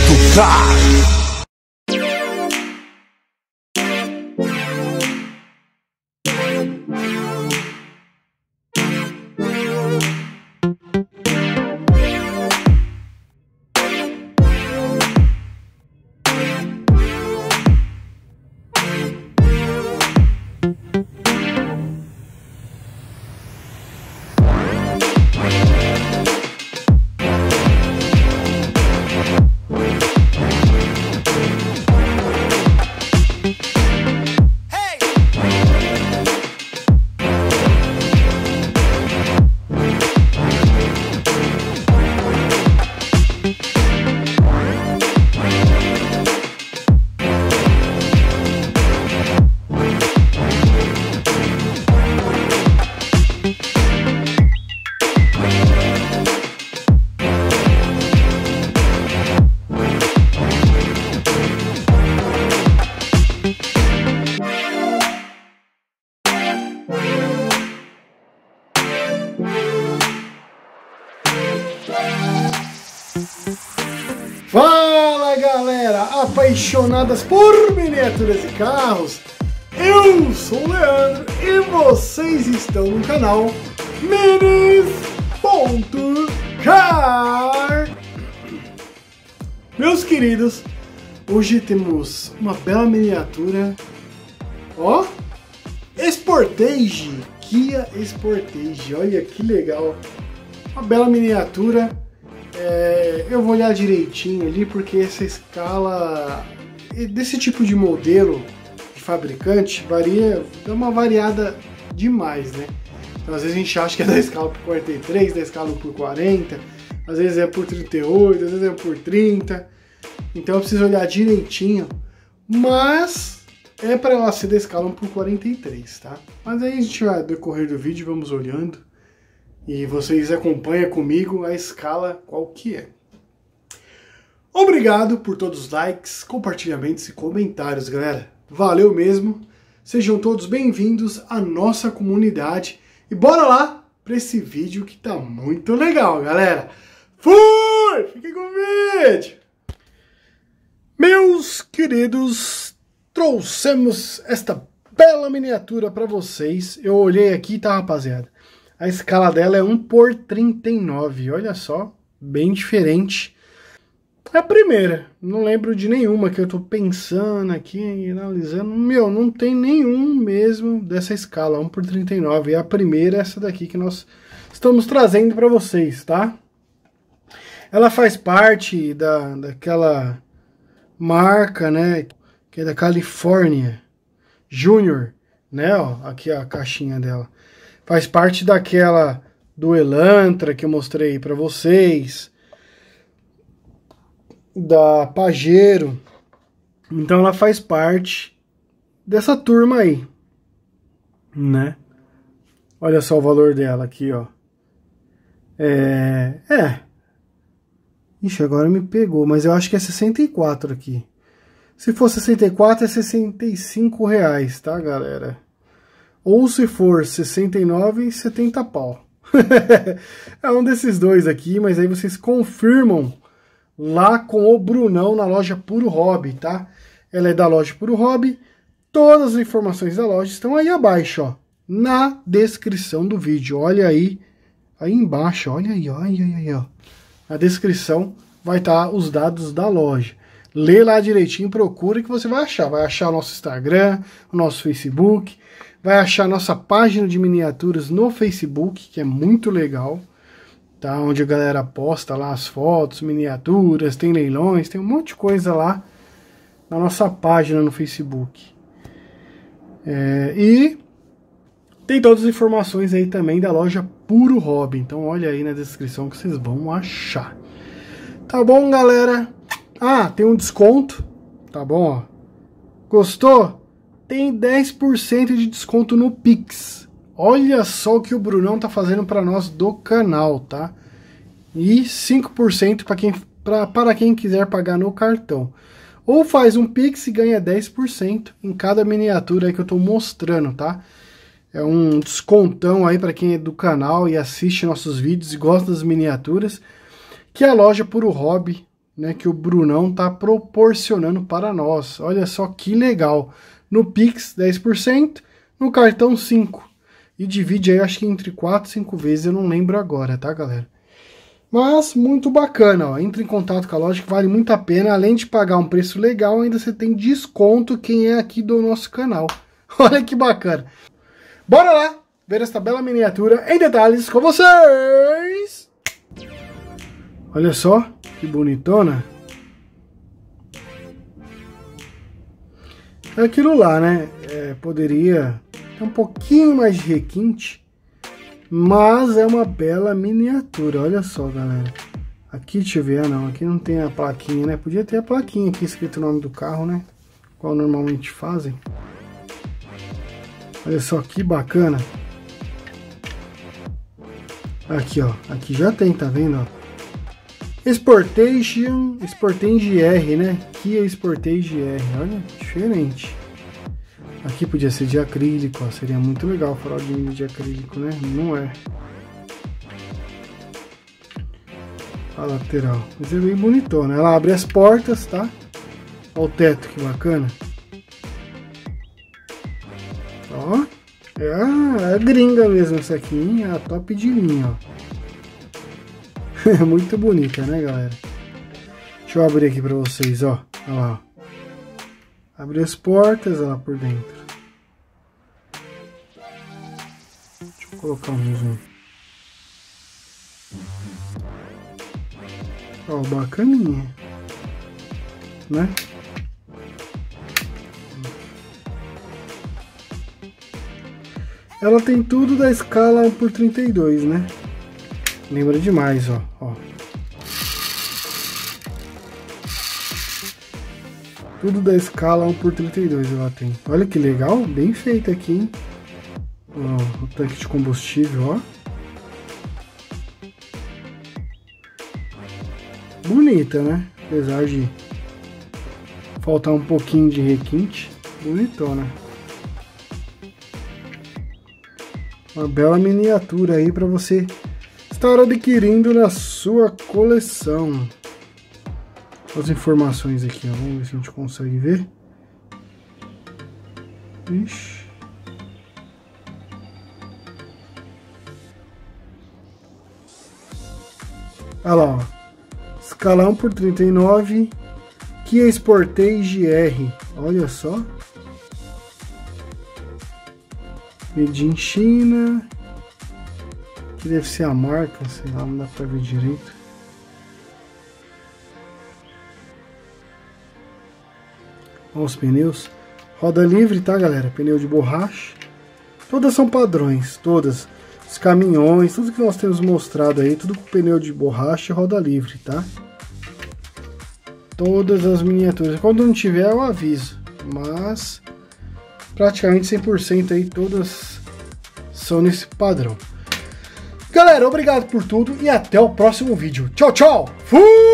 Car. Fala galera, apaixonadas por miniaturas e carros, eu sou o Leandro e vocês estão no canal Minis.car. Meus queridos, hoje temos uma bela miniatura, ó, Sportage, Kia Sportage, olha que legal, uma bela miniatura. Eu vou olhar direitinho ali porque essa escala desse tipo de modelo de fabricante varia, dá uma variada demais, né? Então às vezes a gente acha que é da escala por 43, da escala por 40, às vezes é por 38, às vezes é por 30, então eu preciso olhar direitinho, mas é para ela ser da escala 1 por 43, tá? Mas aí a gente vai, no decorrer do vídeo, vamos olhando. E vocês acompanham comigo a escala qual que é. Obrigado por todos os likes, compartilhamentos e comentários, galera. Valeu mesmo. Sejam todos bem-vindos à nossa comunidade. E bora lá para esse vídeo que tá muito legal, galera. Fui! Fiquem com o vídeo! Meus queridos, trouxemos esta bela miniatura para vocês. Eu olhei aqui, tá, rapaziada? A escala dela é 1 por 39, olha só, bem diferente. É a primeira, não lembro de nenhuma que eu tô pensando aqui, analisando. Meu, não tem nenhum mesmo dessa escala, 1 por 39. É a primeira, essa daqui que nós estamos trazendo para vocês, tá? Ela faz parte daquela marca, né, que é da Califórnia Junior, né, ó, aqui a caixinha dela. Faz parte daquela do Elantra que eu mostrei para vocês, da Pajero. Então ela faz parte dessa turma aí, né? Olha só o valor dela aqui, ó. Ixi, agora me pegou, mas eu acho que é 64 aqui. Se for 64 é 65 reais, tá, galera? Ou se for 69, 70 pau. É um desses dois aqui, mas aí vocês confirmam lá com o Brunão na loja Puro Hobby, tá? Ela é da loja Puro Hobby. Todas as informações da loja estão aí abaixo, ó, na descrição do vídeo. Olha aí embaixo, olha aí, ó. Na descrição vai estar os dados da loja. Lê lá direitinho, procura que você vai achar. Vai achar o nosso Instagram, o nosso Facebook. Vai achar nossa página de miniaturas no Facebook, que é muito legal, tá? Onde a galera posta lá as fotos, miniaturas, tem leilões, tem um monte de coisa lá na nossa página no Facebook. E tem todas as informações aí também da loja Puro Hobby, então olha aí na descrição que vocês vão achar. Tá bom, galera? Ah, tem um desconto, tá bom, ó. Gostou? Tem 10% de desconto no Pix. Olha só o que o Brunão tá fazendo para nós do canal, tá? E 5% para quem quiser pagar no cartão. Ou faz um Pix e ganha 10% em cada miniatura aí que eu tô mostrando, tá? É um descontão aí para quem é do canal e assiste nossos vídeos e gosta das miniaturas, que a loja Puro Hobby né, que o Brunão tá proporcionando para nós. Olha só que legal. No Pix, 10%, no cartão 5%. E divide aí, acho que entre 4 e 5 vezes, eu não lembro agora, tá, galera? Mas, muito bacana, ó. Entre em contato com a loja, que vale muito a pena. Além de pagar um preço legal, ainda você tem desconto quem é aqui do nosso canal. Olha que bacana. Bora lá ver esta bela miniatura em detalhes com vocês. Olha só, que bonitona. É aquilo lá, né? Poderia ter um pouquinho mais de requinte. Mas é uma bela miniatura, olha só, galera. Aqui, deixa eu ver, não, aqui não tem a plaquinha, né? Podia ter a plaquinha aqui escrito o nome do carro, né? Qual normalmente fazem. Olha só que bacana. Aqui, ó, aqui já tem, tá vendo, ó? Sportage R, né? Kia Sportage R, olha, diferente. Aqui podia ser de acrílico, ó, seria muito legal o farol de acrílico, né? Não é. A lateral, mas é bem bonitona. Ela abre as portas, tá? Olha o teto, que bacana. Ó, é a gringa mesmo essa aqui, hein? A top de linha, ó. É muito bonita, né, galera? Deixa eu abrir aqui pra vocês, ó. Olha lá, ó. Abre as portas, olha lá por dentro. Deixa eu colocar um zoom. Ó, bacaninha, né? Ela tem tudo da escala 1/32, né? Lembra demais, ó. Tudo da escala 1/32 ela tem. Olha que legal, bem feita aqui, hein? Ó, o tanque de combustível, ó. Bonita, né? Apesar de faltar um pouquinho de requinte, bonitona. Uma bela miniatura aí para você estar adquirindo na sua coleção. As informações aqui, ó. Vamos ver se a gente consegue ver. Ixi. Olha lá, ó. Escala 1/39. Kia Sportage R. Olha só. Made in China. Que deve ser a marca, sei lá, não dá pra ver direito. Olha os pneus. Roda livre, tá, galera? Pneu de borracha. Todas são padrões, todas. Os caminhões, tudo que nós temos mostrado aí, tudo com pneu de borracha e roda livre, tá? Todas as miniaturas. Quando não tiver, eu aviso. Mas praticamente 100% aí, todas são nesse padrão. Galera, obrigado por tudo e até o próximo vídeo. Tchau, tchau! Fui!